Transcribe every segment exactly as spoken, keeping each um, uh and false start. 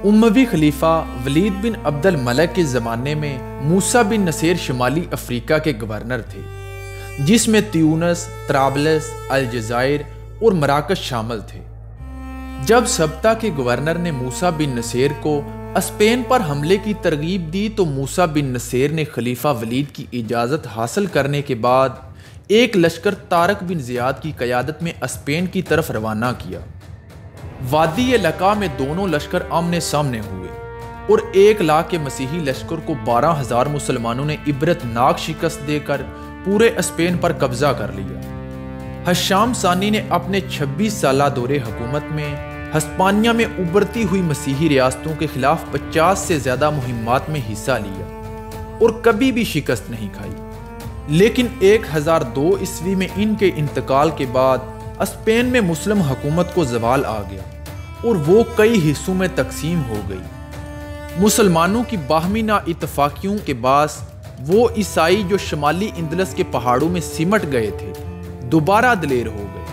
उम्मवी खलीफा वलीद बिन अब्दुल मलिक के ज़माने में मूसा बिन नसीर शुमाली अफ्रीका के गवर्नर थे, जिसमें त्यूनस, त्राबलस, अलजायर और मराकश शामिल थे। जब सब्ता के गवर्नर ने मूसा बिन नसीर को स्पेन पर हमले की तरगीब दी तो मूसा बिन नसीर ने खलीफा वलीद की इजाज़त हासिल करने के बाद एक लश्कर तारक बिन ज़ियाद की क़यादत में स्पेन की तरफ रवाना किया। वादी लका में दोनों लश्कर आमने सामने हुए और एक लाख के मसीही लश्कर को बारह हजार मुसलमानों ने इबरतनाक शिकस्त देकर पूरे स्पेन पर कब्जा कर लिया। हशाम सानी ने अपने छब्बीस साला दौरे हुकूमत में हिस्पानिया में उभरती हुई मसीही रियासतों के खिलाफ पचास से ज्यादा मुहिम्मात में हिस्सा लिया और कभी भी शिकस्त नहीं खाई। लेकिन एक हजार दो ईस्वी में इनके इंतकाल के बाद स्पेन में मुस्लिम हुकूमत को जवाल आ गया और वो कई हिस्सों में तकसीम हो गई। मुसलमानों की बाहमी ना इत्तफाकियों के बास वो ईसाई जो शुमाली इंदलस के पहाड़ों में सिमट गए थे, दोबारा दलेर हो गए।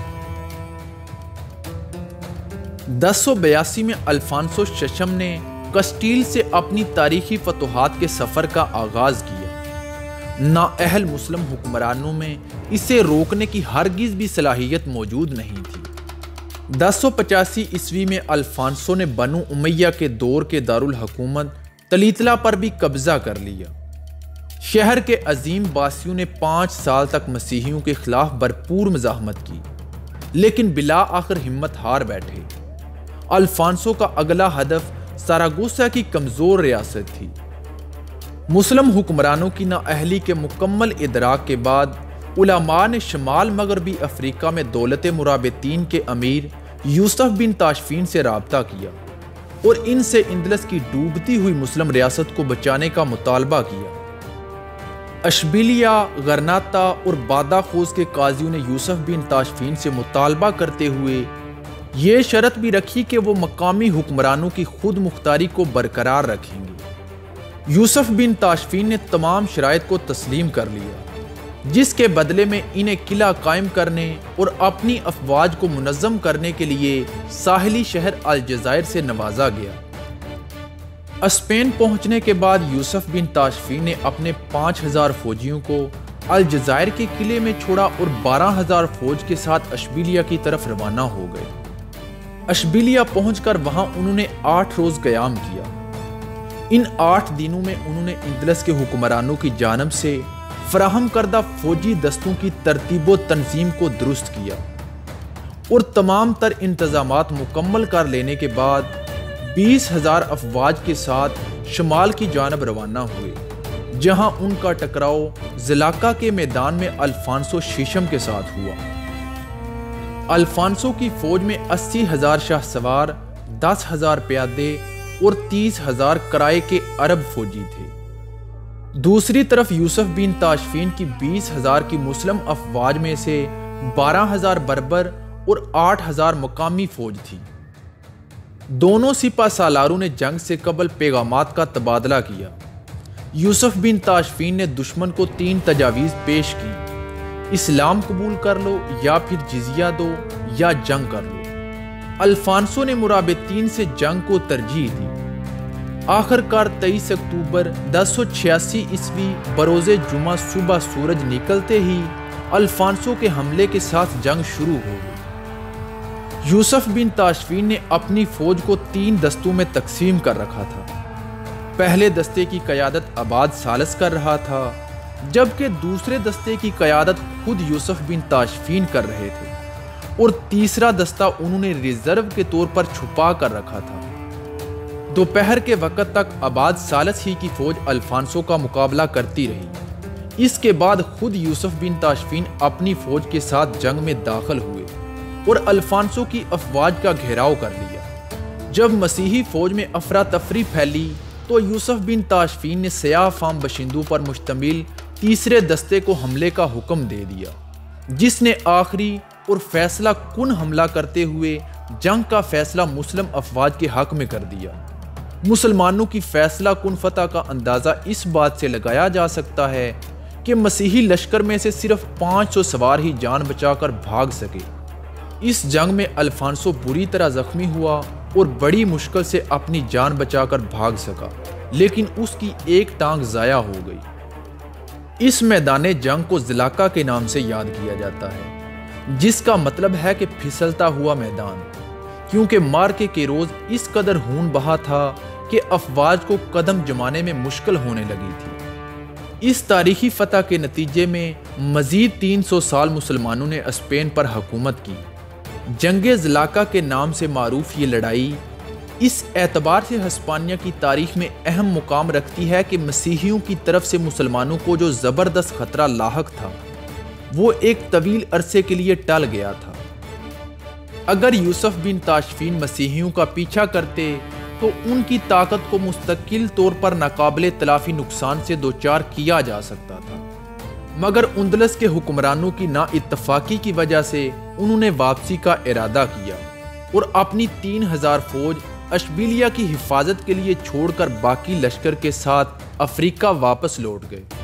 दस सौ बयासी में अल्फांसो शशम ने कस्टील से अपनी तारीखी फतुहात के सफर का आगाज किया। नाअहल मुस्लिम हुक्मरानों में इसे रोकने की हरगिज भी सलाहियत मौजूद नहीं थी। दस सौ पचासी ईस्वी में अल्फांसो ने बनु उमैया के दौर के दारुल हुकूमत तलीतला पर भी कब्जा कर लिया। शहर के अजीम बासियों ने पाँच साल तक मसीहियों के खिलाफ भरपूर मज़ाहमत की, लेकिन बिला आखिर हिम्मत हार बैठे। अल्फांसो का अगला हदफ सरागोसा की कमज़ोर रियासत थी। मुस्लिम हुक्मरानों की नाअहली के मुकम्मल इदराक के बाद उलमा ने शमाल मगरबी अफ्रीका में दौलत मुराबितीन के अमीर यूसुफ बिन ताशफीन से रब्ता किया और इनसे इंदलस की डूबती हुई मुस्लिम रियासत को बचाने का मुतालबा किया। अशबिलिया, गरनाता और बादाखोज के काजियों ने यूसुफ बिन ताशफीन से मुतालबा करते हुए ये शर्त भी रखी कि वो मकामी हुक्मरानों की खुद मुख्तारी को बरकरार रखेंगे। यूसुफ बिन ताशफीन ने तमाम शराइत को तस्लीम कर लिया, जिसके बदले में इन्हें किला कायम करने और अपनी अफवाज को मुनज़्ज़म करने के लिए साहिली शहर अलजायर से नवाजा गया। स्पेन पहुंचने के बाद यूसुफ बिन ताशफीन ने अपने पाँच हजार फौजियों को अलजायर के किले में छोड़ा और बारह हजार फौज के साथ अशबिलिया की तरफ रवाना हो गए। अशबिलिया पहुंचकर वहां उन्होंने आठ रोज क़याम किया। इन आठ दिनों में उन्होंने इंदलस के हुक्मरानों की जानब से फराहम करदा फौजी दस्तों की तरतीब व तंजीम को दुरुस्त किया और तमाम तर इंतजामात मुकम्मल कर लेने के बाद बीस हजार अफवाज के साथ शमाल की जानब रवाना हुए, जहां उनका टकराव ज़िलाका के मैदान में अल्फांसो शीशम के साथ हुआ। अल्फांसो की फौज में अस्सी हजार शाह सवार, दस हजार प्यादे और तीस हजार किराए के अरब फौजी थे। दूसरी तरफ यूसुफ बिन ताशफीन की बीस हजार की मुस्लिम अफवाज में से बारह हजार बर्बर और आठ हजार मकामी फौज थी। दोनों सिपा सालारों ने जंग से कबल पैगामात का तबादला किया। यूसुफ बिन ताशफीन ने दुश्मन को तीन तजावीज़ पेश की: इस्लाम कबूल कर लो, या फिर जिजिया दो, या जंग कर लो। अल्फांसो ने मुराबितीन से जंग को तरजीह दी। आखिरकार तेईस अक्टूबर दस सौ छियासी ईस्वी बरोज़े जुमा सुबह सूरज निकलते ही अल्फांसो के हमले के साथ जंग शुरू हो गई। यूसुफ बिन ताशफीन ने अपनी फौज को तीन दस्तों में तकसीम कर रखा था। पहले दस्ते की क़यादत अबाद सालस कर रहा था, जबकि दूसरे दस्ते की क़यादत खुद यूसुफ बिन ताशफीन कर रहे थे और तीसरा दस्ता उन्होंने रिजर्व के तौर पर छुपा कर रखा था। दोपहर के वक़्त तक अबाद सालस ही की फौज अल्फांसो का मुकाबला करती रही। इसके बाद खुद यूसुफ बिन ताशफीन अपनी फौज के साथ जंग में दाखिल हुए और अल्फांसो की अफवाज का घेराव कर लिया। जब मसीही फौज में अफरा तफरी फैली तो यूसुफ बिन ताशफीन ने सयाह फाम बशिंदों पर मुश्तमिल तीसरे दस्ते को हमले का हुक्म दे दिया, जिसने आखिरी और फैसला कुन हमला करते हुए जंग का फैसला मुस्लिम अफवाज के हक में कर दिया। मुसलमानों की फैसला कुन फतह का अंदाज़ा इस बात से लगाया जा सकता है कि मसीही लश्कर में से सिर्फ पाँच सौ सवार ही जान बचाकर भाग सके। इस जंग में अल्फांसो बुरी तरह जख्मी हुआ और बड़ी मुश्किल से अपनी जान बचाकर भाग सका, लेकिन उसकी एक टांग जाया हो गई। इस मैदान जंग को ज़िलाका के नाम से याद किया जाता है, जिसका मतलब है कि फिसलता हुआ मैदान, क्योंकि मार्के के रोज इस कदर खून बहा था कि अफवाज को कदम जमाने में मुश्किल होने लगी थी। इस तारीखी फतह के नतीजे में मजीद तीन सौ साल मुसलमानों ने स्पेन पर हुकूमत की। जंगे ज़िलाका के नाम से मारूफ ये लड़ाई इस एतबार से हिस्पानिया की तारीख में अहम मुकाम रखती है कि मसीहियों की तरफ से मुसलमानों को जो ज़बरदस्त खतरा लाहक था, वो एक तवील अरसे के लिए टल गया था। अगर यूसुफ बिन ताशफीन मसीहियों का पीछा करते तो उनकी ताकत को मुस्तकिल तौर पर नाकाबिले तलाफी नुकसान से दोचार किया जा सकता था, मगर उंदलस के हुक्मरानों की नाइत्तफाकी की वजह से उन्होंने वापसी का इरादा किया और अपनी तीन हजार फौज अशबिलिया की हिफाजत के लिए छोड़कर बाकी लश्कर के साथ अफ्रीका वापस लौट गए।